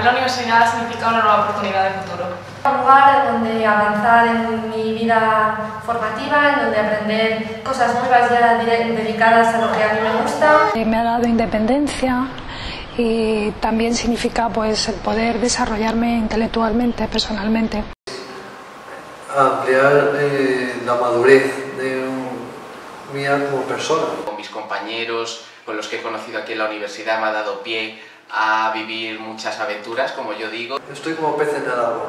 la universidad significa una nueva oportunidad de futuro. Un lugar donde avanzar en mi vida formativa, en donde aprender cosas nuevas ya dedicadas a lo que a mí me gusta. Me ha dado independencia y también significa pues el poder desarrollarme intelectualmente, personalmente. Ampliar la madurez mía como persona. Con mis compañeros, con los que he conocido aquí en la universidad, me ha dado pie a vivir muchas aventuras, como yo digo. Estoy como pez en el agua.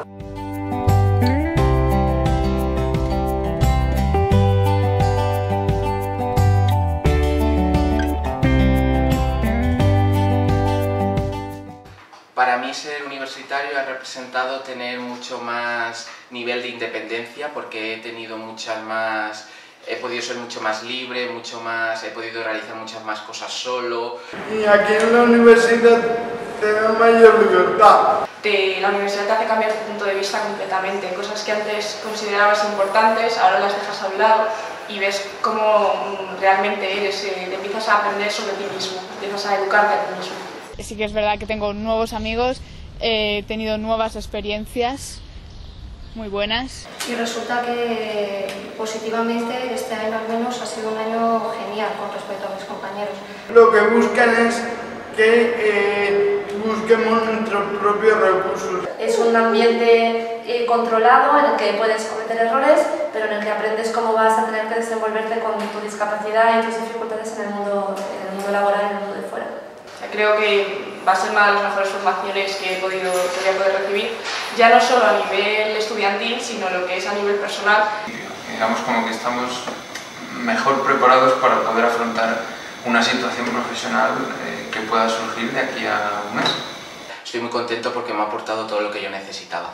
Para mí ser universitario ha representado tener mucho más nivel de independencia, porque he podido ser mucho más libre, he podido realizar muchas más cosas solo. Y aquí en la universidad te da mayor libertad. La universidad te hace cambiar tu punto de vista completamente. Cosas que antes considerabas importantes, ahora las dejas a un lado y ves cómo realmente eres, empiezas a aprender sobre ti mismo, empiezas a educarte a ti mismo. Sí que es verdad que tengo nuevos amigos, he tenido nuevas experiencias muy buenas. Y resulta que positivamente este año al menos ha sido un año genial con respecto a mis compañeros. Lo que buscan es que busquemos nuestros propios recursos. Es un ambiente controlado en el que puedes cometer errores, pero en el que aprendes cómo vas a tener que desenvolverte con tu discapacidad y tus dificultades en el mundo laboral y en el mundo de fuera. Creo que va a ser una de las mejores formaciones que voy a poder recibir, ya no solo a nivel estudiantil, sino lo que es a nivel personal. Digamos como que estamos mejor preparados para poder afrontar una situación profesional que pueda surgir de aquí a un mes. Estoy muy contento porque me ha aportado todo lo que yo necesitaba.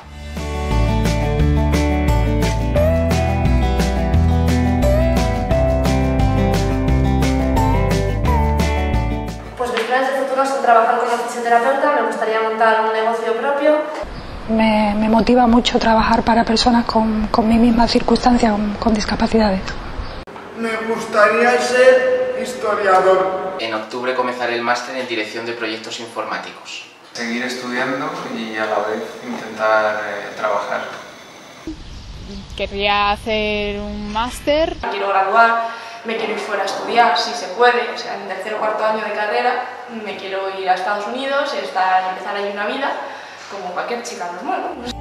Son trabajar como fisioterapeuta, me gustaría montar un negocio propio. Me motiva mucho trabajar para personas con mi misma circunstancia, con discapacidades. Me gustaría ser historiador. En octubre comenzaré el máster en Dirección de Proyectos Informáticos. Seguir estudiando y a la vez intentar trabajar. Querría hacer un máster. Quiero graduar. Me quiero ir fuera a estudiar, si se puede, o sea, en tercer o cuarto año de carrera me quiero ir a Estados Unidos, empezar ahí una vida, como cualquier chica normal, ¿no?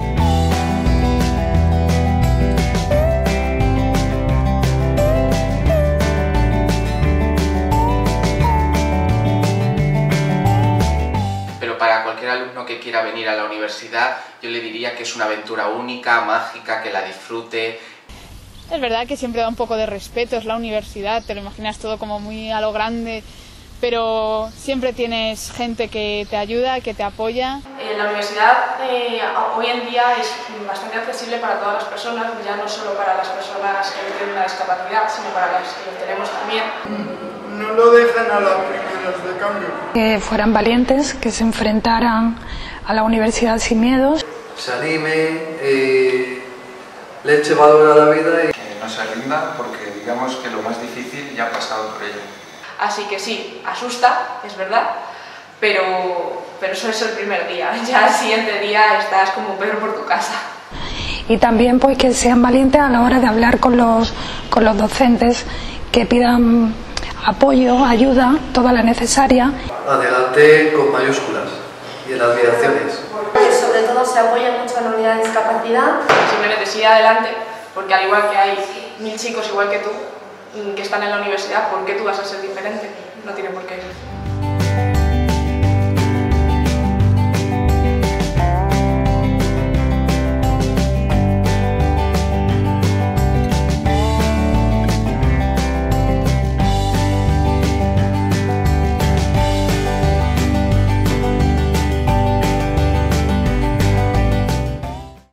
Pero para cualquier alumno que quiera venir a la universidad, yo le diría que es una aventura única, mágica, que la disfrute. Es verdad que siempre da un poco de respeto, es la universidad, te lo imaginas todo como muy a lo grande, pero siempre tienes gente que te ayuda, que te apoya. La universidad hoy en día es bastante accesible para todas las personas, ya no solo para las personas que tienen una discapacidad, sino para las que lo tenemos también. No lo dejan a las primeras de cambio. Que fueran valientes, que se enfrentaran a la universidad sin miedos. Se anime, le eche valor a la vida y que no se rinda, porque digamos que lo más difícil ya ha pasado por ella. Así que sí, asusta, es verdad, pero eso es el primer día. Ya el siguiente día estás como Pedro por tu casa. Y también pues que sean valientes a la hora de hablar con los docentes, que pidan apoyo, ayuda, toda la necesaria. Adelante con mayúsculas y en admiraciones. Que sobre todo se apoya mucho en la unidad de discapacidad. Simplemente sigue adelante, porque al igual que hay 1000 chicos igual que tú que están en la universidad, ¿por qué tú vas a ser diferente? No tiene por qué.